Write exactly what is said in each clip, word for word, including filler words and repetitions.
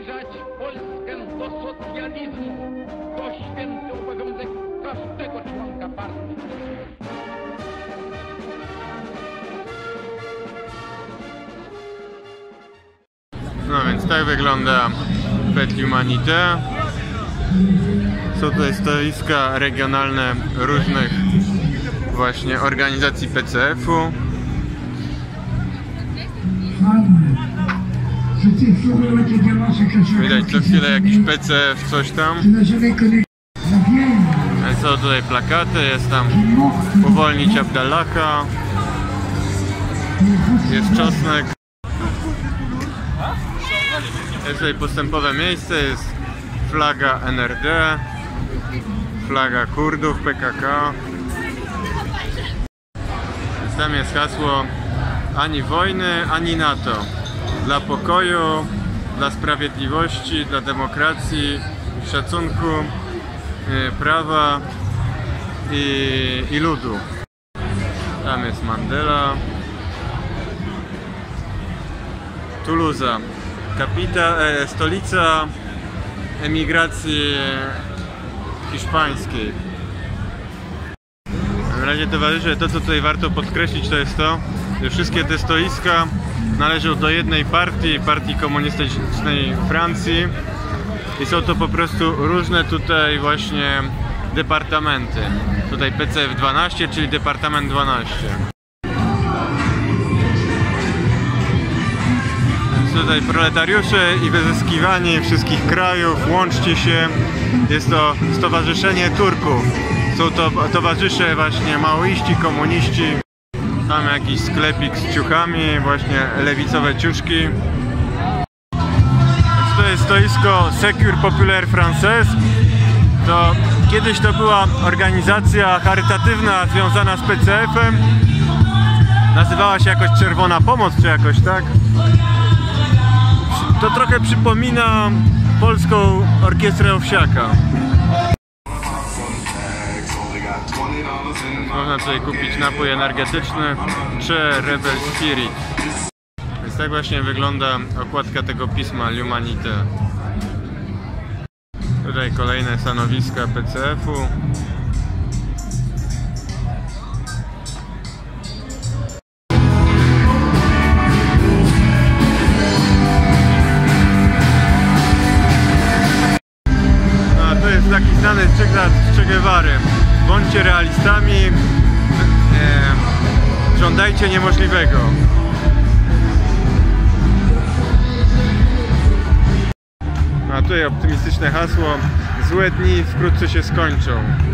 zbliżać Polskę do socjalizmu. To święty obowiązek każdego członka partii. No więc tak wygląda Fête L'Humanité. Są tutaj stoiska regionalne różnych właśnie organizacji P C F-u. Widać co chwilę jakiś P C F, coś tam. Są tutaj plakaty, jest tam uwolnić Abdallaha. Jest czosnek. Jest tutaj postępowe miejsce, jest flaga N R D, flaga Kurdów, P K K. Tam jest hasło ani wojny, ani NATO. Dla pokoju, dla sprawiedliwości, dla demokracji, szacunku, prawa i, i ludu. Tam jest Mandela. Toulouse, kapita, e, stolica emigracji hiszpańskiej. W razie towarzysze, to co tutaj warto podkreślić, to jest to, że wszystkie te stoiska należą do jednej partii, partii komunistycznej Francji i są to po prostu różne tutaj właśnie departamenty. Tutaj P C F dwanaście, czyli Departament dwanaście. Tutaj proletariusze i wyzyskiwanie wszystkich krajów, łączcie się. Jest to Stowarzyszenie Turków. Są to towarzysze właśnie maoiści, komuniści. Tam jakiś sklepik z ciuchami, właśnie lewicowe ciuszki. To jest stoisko Secours Populaire Française. To kiedyś to była organizacja charytatywna związana z P C F-em. Nazywała się jakoś Czerwona Pomoc, czy jakoś tak. To trochę przypomina polską orkiestrę Owsiaka. Można tutaj kupić napój energetyczny czy Rebel Spirit. Więc tak właśnie wygląda okładka tego pisma L'Humanité. Tutaj kolejne stanowiska P C F-u. Taki znany cytat Che Guevary. Bądźcie realistami, e, żądajcie niemożliwego. A tutaj optymistyczne hasło: złe dni wkrótce się skończą.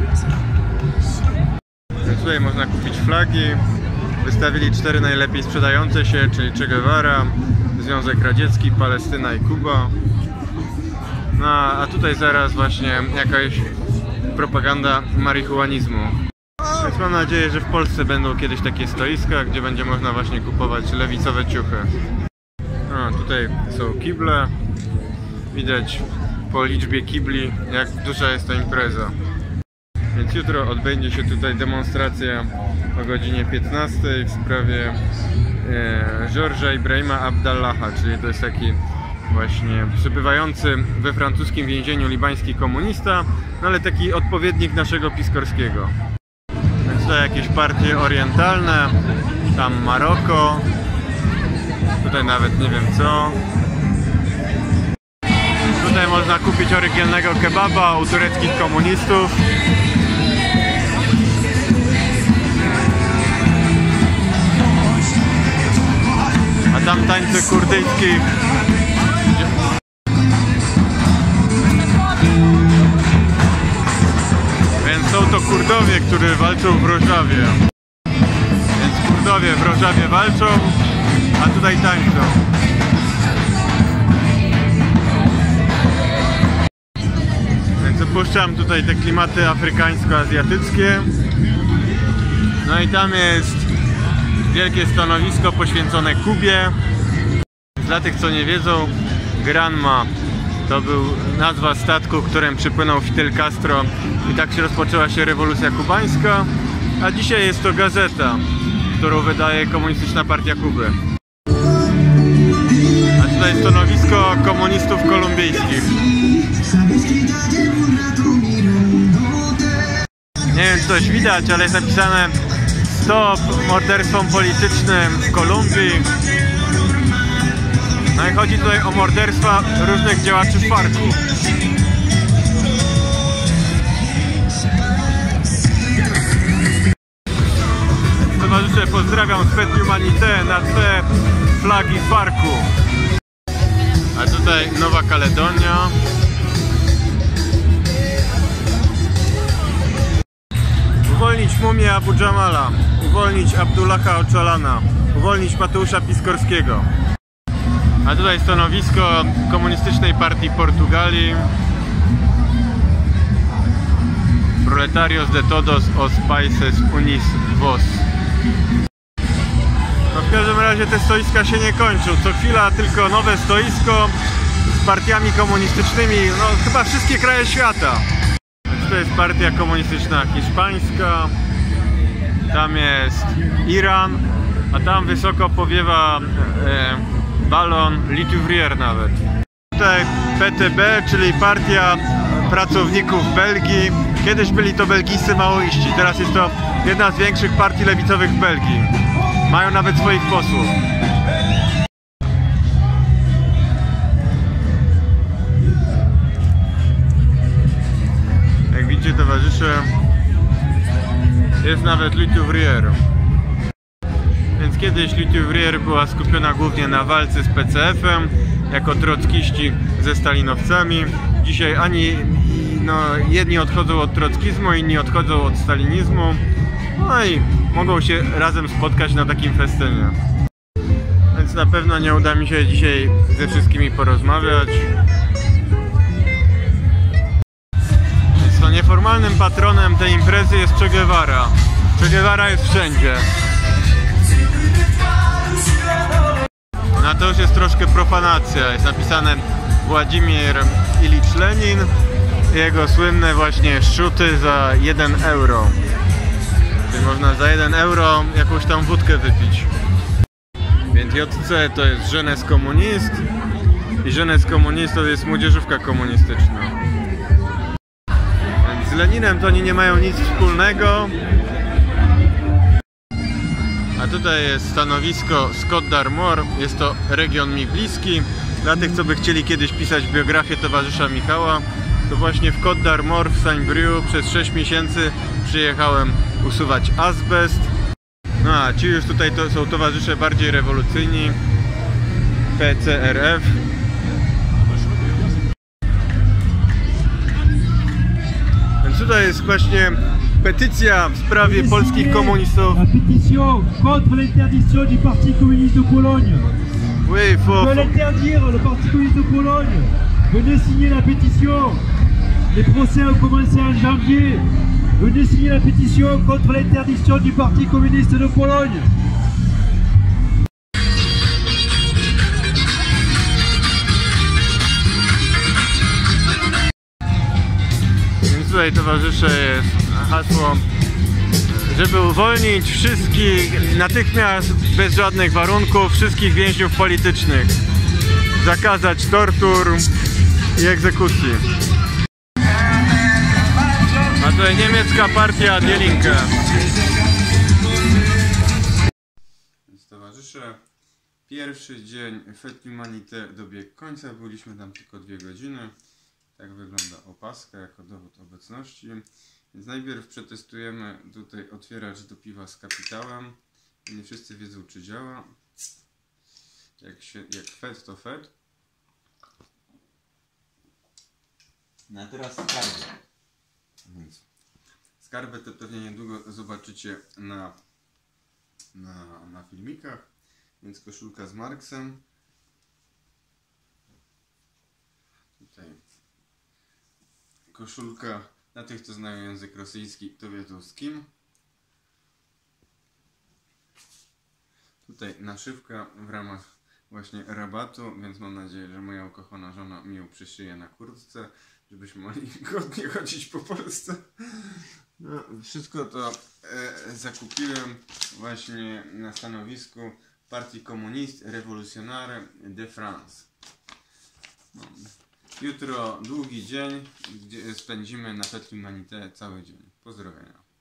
Więc tutaj można kupić flagi. Wystawili cztery najlepiej sprzedające się, czyli Che Guevara, Związek Radziecki, Palestyna i Kuba. No, a tutaj zaraz właśnie jakaś propaganda marihuanizmu. Więc mam nadzieję, że w Polsce będą kiedyś takie stoiska, gdzie będzie można właśnie kupować lewicowe ciuchy. No, tutaj są kible. Widać po liczbie kibli, jak duża jest ta impreza. Więc jutro odbędzie się tutaj demonstracja o godzinie piętnastej w sprawie e, George'a Ibrahima Abdallaha, czyli to jest taki właśnie przebywający we francuskim więzieniu libański komunista, no ale taki odpowiednik naszego Piskorskiego. Więc to jakieś partie orientalne, tam Maroko, tutaj nawet nie wiem co. Tutaj można kupić oryginalnego kebaba u tureckich komunistów. A tam tańce kurdyjskich. Więc są to Kurdowie, którzy walczą w Rożawie. Więc Kurdowie w Rożawie walczą, a tutaj tańczą. Więc opuszczam tutaj te klimaty afrykańsko-azjatyckie. No i tam jest wielkie stanowisko poświęcone Kubie. Dla tych, co nie wiedzą, Granma to był nazwa statku, którym przypłynął Fidel Castro i tak się rozpoczęła się rewolucja kubańska, a dzisiaj jest to gazeta, którą wydaje Komunistyczna Partia Kuby. A tutaj stanowisko komunistów kolumbijskich. Nie wiem, czy coś widać, ale jest napisane stop morderstwom politycznym w Kolumbii. No i chodzi tutaj o morderstwa różnych działaczy Farku. Towarzysze, pozdrawiam Fête Humanité na tle flagi Farku. A tutaj Nowa Kaledonia. Uwolnić mumię Abu Jamala, uwolnić Abdullaha Ocalana, uwolnić Mateusza Piskorskiego. A tutaj stanowisko Komunistycznej Partii Portugalii. Proletarios de todos os países unis vos. No w każdym razie te stoiska się nie kończą. Co chwila tylko nowe stoisko z partiami komunistycznymi, no chyba wszystkie kraje świata. To jest partia komunistyczna hiszpańska, tam jest Iran, a tam wysoko powiewa e, balon Litouvrier nawet. Tutaj P T B, czyli Partia Pracowników Belgii. Kiedyś byli to belgijscy maoiści, teraz jest to jedna z większych partii lewicowych w Belgii. Mają nawet swoich posłów. Jak widzicie, towarzysze, jest nawet Litouvrier. Więc kiedyś Litouvrier była skupiona głównie na walce z P C F-em, jako trockiści ze stalinowcami. Dzisiaj ani no, jedni odchodzą od trockizmu, inni odchodzą od stalinizmu. No i mogą się razem spotkać na takim festynie. Więc na pewno nie uda mi się dzisiaj ze wszystkimi porozmawiać. Więc to nieformalnym patronem tej imprezy jest Che Guevara. Che Guevara jest wszędzie. No to już jest troszkę profanacja. Jest napisane Władimir Ilicz Lenin i jego słynne właśnie sztuty za jeden euro. Czyli można za jeden euro jakąś tam wódkę wypić. Więc J C to jest Jeunesse Communiste i Jeunesse Communiste to jest młodzieżówka komunistyczna. Więc z Leninem to oni nie mają nic wspólnego. A tutaj jest stanowisko Côte d'Armor, jest to region mi bliski. Dla tych, co by chcieli kiedyś pisać biografię towarzysza Michała, to właśnie w Côte d'Armor w Saint-Brieuc przez sześć miesięcy przyjechałem usuwać azbest. No a ci już tutaj to są towarzysze bardziej rewolucyjni, P C R F. Więc tutaj jest właśnie petycja w sprawie polskich komunistów. La pétition contre l'interdiction du Parti communiste de Pologne. Oui, faut... Veulent interdire le Parti communiste de Pologne. Venez signer la pétition. Les procès ont commencé en janvier. Venez signer la pétition contre l'interdiction du Parti communiste de Pologne. Więc tutaj, towarzysze, jest hasło, żeby uwolnić wszystkich, natychmiast, bez żadnych warunków, wszystkich więźniów politycznych. Zakazać tortur i egzekucji. A tutaj niemiecka partia Die Linke. Więc towarzysze, pierwszy dzień Fête Humanité dobiegł końca, byliśmy tam tylko dwie godziny. Tak wygląda opaska jako dowód obecności. Więc najpierw przetestujemy tutaj otwieracz do piwa z kapitałem. Nie wszyscy wiedzą, czy działa. Jak, się, jak Fed to Fed. No a teraz skarbę. Więc skarbę to pewnie niedługo zobaczycie na, na, na filmikach. Więc koszulka z Marksem. Tutaj koszulka dla tych, co znają język rosyjski, to wiedzą z kim. Tutaj naszywka w ramach właśnie rabatu, więc mam nadzieję, że moja ukochana żona mi ją przyszyje na kurtce, żebyśmy mogli godnie chodzić po Polsce. No, wszystko to e, zakupiłem właśnie na stanowisku Partii Communiste Révolutionnaire de France. No. Jutro długi dzień, gdzie spędzimy na Fête Humanité cały dzień. Pozdrowienia.